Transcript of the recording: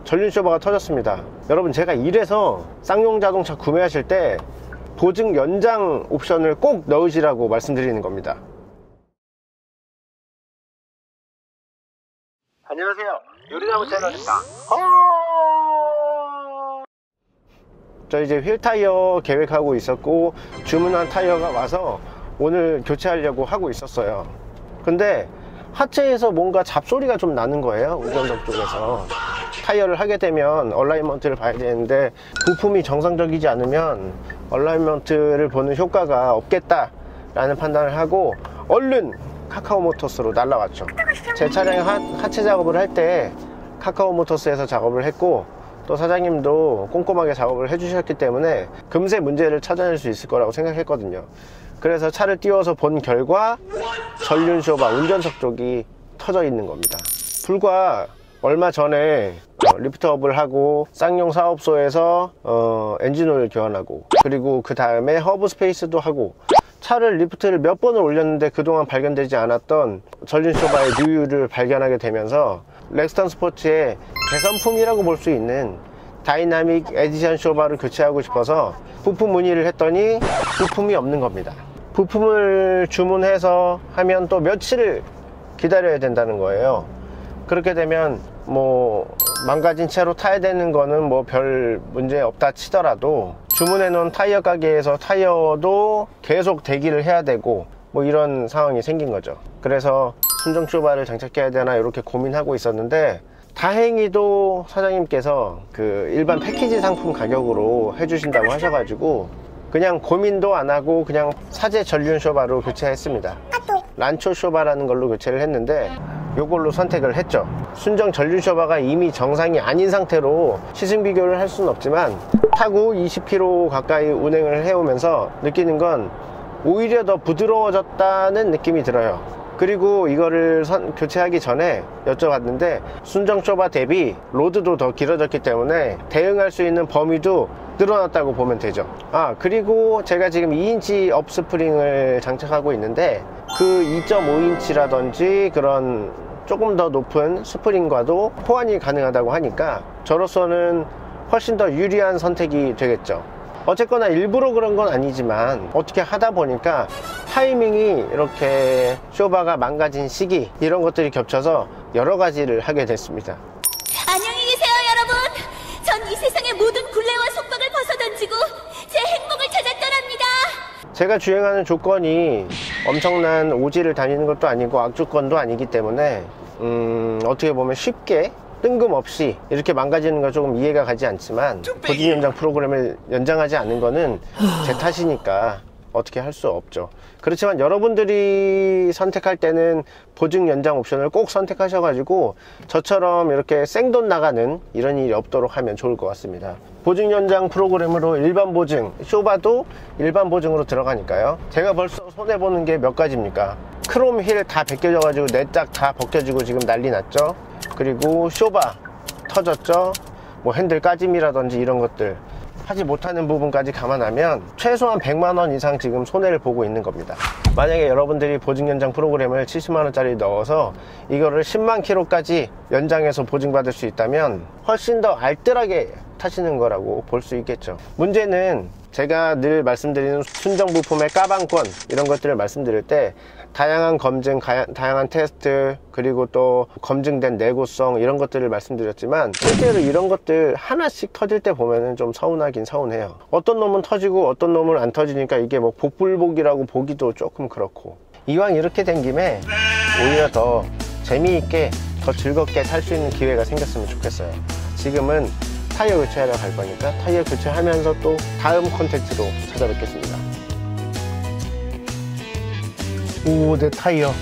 전륜 쇼버가 터졌습니다. 여러분, 제가 이래서 쌍용 자동차 구매하실 때 보증 연장 옵션을 꼭 넣으시라고 말씀드리는 겁니다. 안녕하세요, 요리나무 채널입니다. 저 이제 휠 타이어 계획하고 있었고, 주문한 타이어가 와서 오늘 교체하려고 하고 있었어요. 근데 하체에서 뭔가 잡소리가 좀 나는 거예요. 운전석 쪽에서. 타이어를 하게 되면 얼라이먼트를 봐야 되는데 부품이 정상적이지 않으면 얼라이먼트를 보는 효과가 없겠다 라는 판단을 하고 얼른 카카오 모터스로 날라왔죠. 제 차량 하체 작업을 할 때 카카오 모터스에서 작업을 했고, 또 사장님도 꼼꼼하게 작업을 해주셨기 때문에 금세 문제를 찾아낼 수 있을 거라고 생각했거든요. 그래서 차를 띄워서 본 결과 전륜 쇼바 운전석 쪽이 터져 있는 겁니다. 불과 얼마 전에 리프트업을 하고 쌍용 사업소에서 엔진오일 교환하고, 그리고 그 다음에 허브 스페이스도 하고, 차를 리프트를 몇 번을 올렸는데 그동안 발견되지 않았던 전륜 쇼바의 누유를 발견하게 되면서 렉스턴 스포츠의 개선품이라고 볼 수 있는 다이나믹 에디션 쇼바를 교체하고 싶어서 부품 문의를 했더니 부품이 없는 겁니다. 부품을 주문해서 하면 또 며칠을 기다려야 된다는 거예요. 그렇게 되면 뭐 망가진 채로 타야 되는 거는 뭐 별 문제 없다 치더라도 주문해 놓은 타이어 가게에서 타이어도 계속 대기를 해야 되고 뭐 이런 상황이 생긴 거죠. 그래서 순정 쇼바를 장착해야 되나 이렇게 고민하고 있었는데, 다행히도 사장님께서 그 일반 패키지 상품 가격으로 해주신다고 하셔가지고 그냥 고민도 안 하고 그냥 사제 전륜 쇼바로 교체했습니다. 란초 쇼바라는 걸로 교체를 했는데 요걸로 선택을 했죠. 순정 전륜 쇼바가 이미 정상이 아닌 상태로 시승 비교를 할 수는 없지만 타고 20km 가까이 운행을 해오면서 느끼는 건 오히려 더 부드러워졌다는 느낌이 들어요. 그리고 이거를 교체하기 전에 여쭤봤는데 순정 쇼바 대비 로드도 더 길어졌기 때문에 대응할 수 있는 범위도 늘어났다고 보면 되죠. 그리고 제가 지금 2인치 업스프링을 장착하고 있는데 그 2.5인치라든지 그런 조금 더 높은 스프링과도 호환이 가능하다고 하니까 저로서는 훨씬 더 유리한 선택이 되겠죠. 어쨌거나 일부러 그런 건 아니지만 어떻게 하다 보니까 타이밍이 이렇게 쇼바가 망가진 시기, 이런 것들이 겹쳐서 여러 가지를 하게 됐습니다. 안녕히 계세요, 여러분. 전 이 세상의 모든 굴레와 속박을 벗어던지고 제 행복을 찾아 떠납니다. 제가 주행하는 조건이 엄청난 오지를 다니는 것도 아니고 악조건도 아니기 때문에 어떻게 보면 쉽게 뜬금없이 이렇게 망가지는 건 조금 이해가 가지 않지만, 보증 연장 프로그램을 연장하지 않는 거는 제 탓이니까 어떻게 할 수 없죠. 그렇지만 여러분들이 선택할 때는 보증 연장 옵션을 꼭 선택하셔가지고 저처럼 이렇게 생돈 나가는 이런 일이 없도록 하면 좋을 것 같습니다. 보증 연장 프로그램으로 일반 보증, 쇼바도 일반 보증으로 들어가니까요. 제가 벌써 손해보는 게 몇 가지입니까? 크롬 휠 다 벗겨져 가지고 내짝 다 벗겨지고 지금 난리 났죠. 그리고 쇼바 터졌죠. 뭐 핸들 까짐이라든지 이런 것들, 하지 못하는 부분까지 감안하면 최소한 100만원 이상 지금 손해를 보고 있는 겁니다. 만약에 여러분들이 보증 연장 프로그램을 70만원짜리 넣어서 이거를 10만 킬로까지 연장해서 보증받을 수 있다면 훨씬 더 알뜰하게 타시는 거라고 볼 수 있겠죠. 문제는 제가 늘 말씀드리는 순정 부품의 까방권, 이런 것들을 말씀드릴 때 다양한 검증, 다양한 테스트, 그리고 또 검증된 내구성, 이런 것들을 말씀드렸지만 실제로 이런 것들 하나씩 터질 때 보면은 좀 서운하긴 서운해요. 어떤 놈은 터지고 어떤 놈은 안 터지니까 이게 뭐 복불복이라고 보기도 조금 그렇고, 이왕 이렇게 된 김에 오히려 더 재미있게 더 즐겁게 탈 수 있는 기회가 생겼으면 좋겠어요. 지금은 타이어 교체하러 갈 거니까 타이어 교체하면서 또 다음 콘텐츠로 찾아뵙겠습니다. 오, 내 타이어.